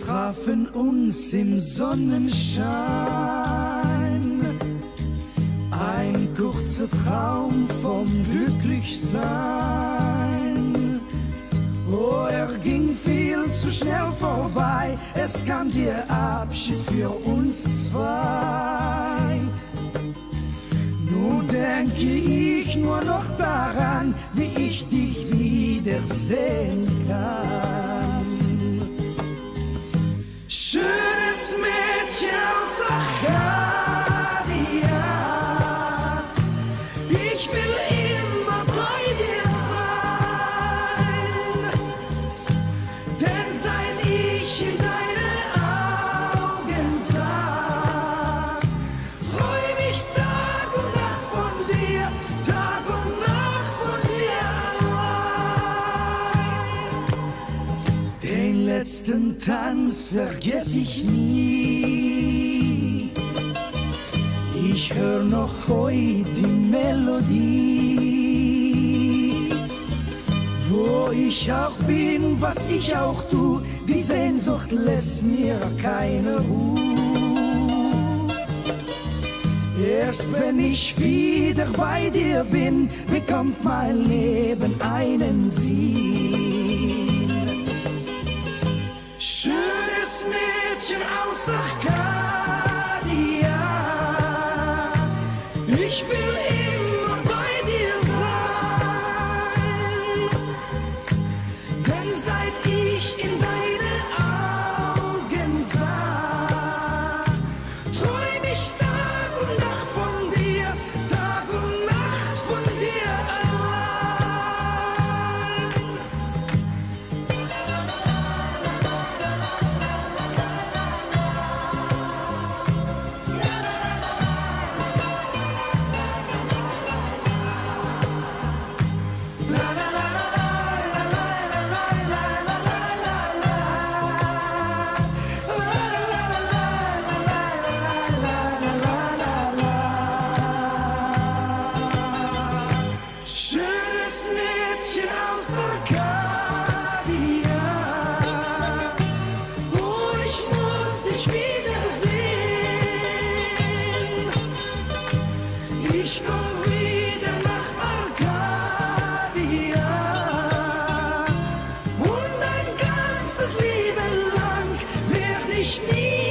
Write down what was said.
trafen uns im Sonnenschein. Ein kurzer Traum vom Glücklichsein. Oh, er ging viel zu schnell vorbei. Es kam der Abschied für uns zwei. Nun denke ich nur noch daran, wie ich dich wiedersehen kann. Schönes Mädchen aus Arcadia, ich will immer bei dir sein, denn seit ich in deine Augen sah, träum ich Tag und Nacht von dir, Tag und Nacht von dir allein. Den letzten Tanz vergess ich nie. Ich hör noch heute die Melodie. Wo ich auch bin, was ich auch tu, die Sehnsucht lässt mir keine Ruhe. Erst wenn ich wieder bei dir bin, bekommt mein Leben einen Sinn. Schönes Mädchen aus Arcadia, ich will immer bei dir sein, denn seit ich in deine Augen sah, träum ich Tag und Nacht von dir, Tag und Nacht von dir allein. Schönes Mädchen aus Arcadia, oh, ich muss dich wiedersehen. Ich komm wieder nach Arcadia und ein ganzes Leben lang werd ich nie